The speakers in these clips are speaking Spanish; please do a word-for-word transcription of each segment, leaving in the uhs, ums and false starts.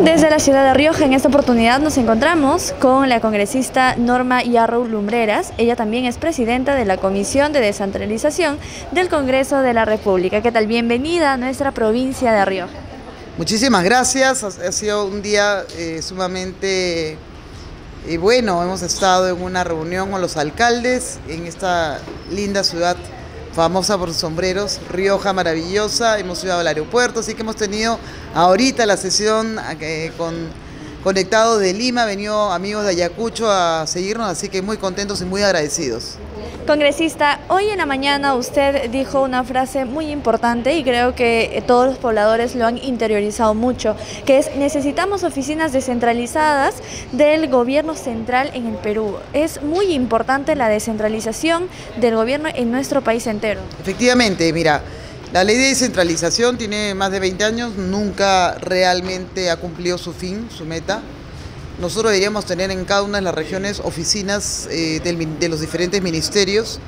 Desde la ciudad de Rioja, en esta oportunidad nos encontramos con la congresista Norma Yarrow Lumbreras. Ella también es presidenta de la Comisión de Descentralización del Congreso de la República. ¿Qué tal? Bienvenida a nuestra provincia de Rioja. Muchísimas gracias, ha sido un día eh, sumamente eh, bueno. Hemos estado en una reunión con los alcaldes en esta linda ciudad famosa por sus sombreros, Rioja maravillosa. Hemos ido al aeropuerto, así que hemos tenido ahorita la sesión eh, con conectados de Lima, han venido amigos de Ayacucho a seguirnos, así que muy contentos y muy agradecidos. Congresista, hoy en la mañana usted dijo una frase muy importante y creo que todos los pobladores lo han interiorizado mucho, que es: necesitamos oficinas descentralizadas del gobierno central en el Perú. Es muy importante la descentralización del gobierno en nuestro país entero. Efectivamente, mira, la ley de descentralización tiene más de veinte años, nunca realmente ha cumplido su fin, su meta. Nosotros deberíamos tener en cada una de las regiones oficinas eh, del, de los diferentes ministerios,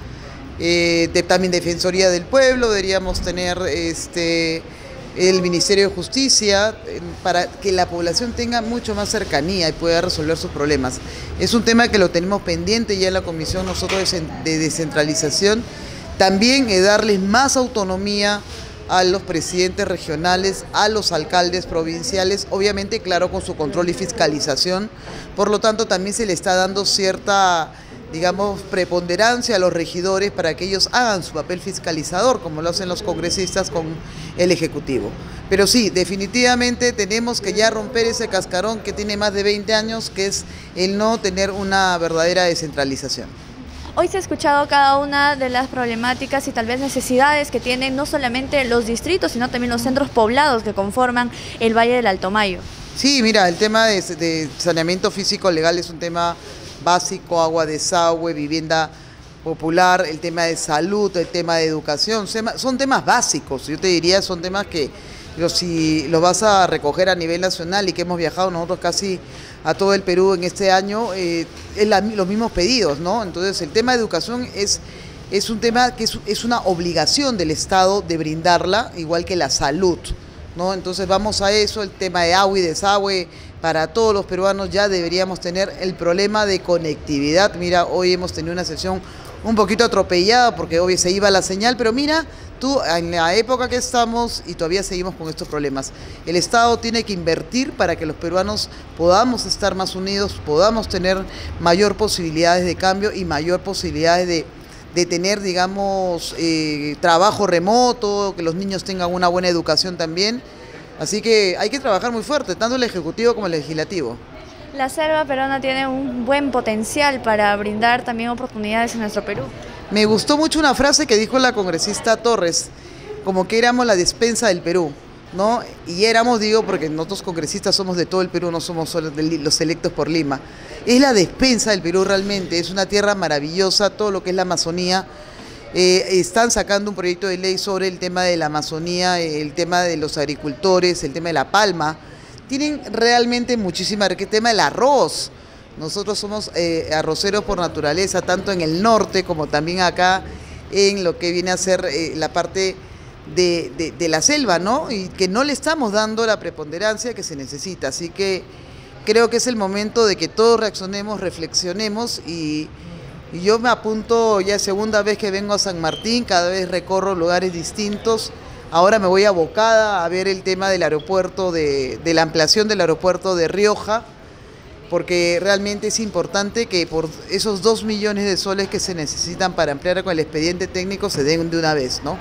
eh, de, también Defensoría del Pueblo, deberíamos tener este, el Ministerio de Justicia, eh, para que la población tenga mucho más cercanía y pueda resolver sus problemas. Es un tema que lo tenemos pendiente ya en la Comisión nosotros de Descentralización, también eh, darles más autonomía a los presidentes regionales, a los alcaldes provinciales, obviamente claro con su control y fiscalización. Por lo tanto también se le está dando cierta, digamos, preponderancia a los regidores para que ellos hagan su papel fiscalizador, como lo hacen los congresistas con el Ejecutivo. Pero sí, definitivamente tenemos que ya romper ese cascarón que tiene más de veinte años, que es el no tener una verdadera descentralización. Hoy se ha escuchado cada una de las problemáticas y tal vez necesidades que tienen no solamente los distritos, sino también los centros poblados que conforman el Valle del Alto Mayo. Sí, mira, el tema de, de saneamiento físico legal es un tema básico: agua, desagüe, vivienda popular, el tema de salud, el tema de educación, son temas básicos. Yo te diría, son temas que pero si los vas a recoger a nivel nacional y que hemos viajado nosotros casi a todo el Perú en este año, eh, es la, los mismos pedidos, ¿no? Entonces el tema de educación es, es un tema que es, es una obligación del Estado de brindarla, igual que la salud, ¿no? Entonces vamos a eso, el tema de agua y desagüe para todos los peruanos. Ya deberíamos tener el problema de conectividad. Mira, hoy hemos tenido una sesión un poquito atropellada porque hoy se iba la señal, pero mira, tú en la época que estamos y todavía seguimos con estos problemas. El Estado tiene que invertir para que los peruanos podamos estar más unidos, podamos tener mayor posibilidades de cambio y mayor posibilidades de, de tener, digamos, eh, trabajo remoto, que los niños tengan una buena educación también. Así que hay que trabajar muy fuerte, tanto el Ejecutivo como el Legislativo. La selva peruana tiene un buen potencial para brindar también oportunidades en nuestro Perú. Me gustó mucho una frase que dijo la congresista Torres, como que éramos la despensa del Perú, ¿no? Y éramos, digo, porque nosotros congresistas somos de todo el Perú, no somos solo los electos por Lima. Es la despensa del Perú realmente, es una tierra maravillosa, todo lo que es la Amazonía. Eh, están sacando un proyecto de ley sobre el tema de la Amazonía, el tema de los agricultores, el tema de la palma. Tienen realmente muchísima, el tema del arroz. Nosotros somos eh, arroceros por naturaleza, tanto en el norte como también acá en lo que viene a ser eh, la parte de, de, de la selva, ¿no? Y que no le estamos dando la preponderancia que se necesita. Así que creo que es el momento de que todos reaccionemos, reflexionemos y, y yo me apunto ya segunda vez que vengo a San Martín, cada vez recorro lugares distintos. Ahora me voy a Bocada a ver el tema del aeropuerto, de, de la ampliación del aeropuerto de Rioja, porque realmente es importante que por esos dos millones de soles que se necesitan para ampliar con el expediente técnico se den de una vez, ¿no?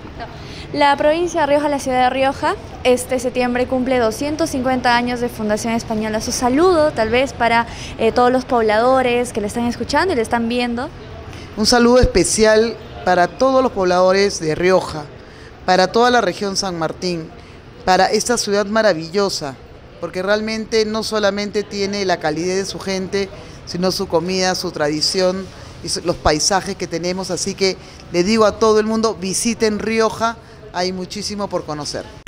La provincia de Rioja, la ciudad de Rioja, este septiembre cumple doscientos cincuenta años de Fundación Española. Su saludo tal vez para eh, todos los pobladores que le están escuchando y le están viendo. Un saludo especial para todos los pobladores de Rioja, para toda la región San Martín, para esta ciudad maravillosa, porque realmente no solamente tiene la calidez de su gente, sino su comida, su tradición y los paisajes que tenemos. Así que le digo a todo el mundo, visiten Rioja, hay muchísimo por conocer.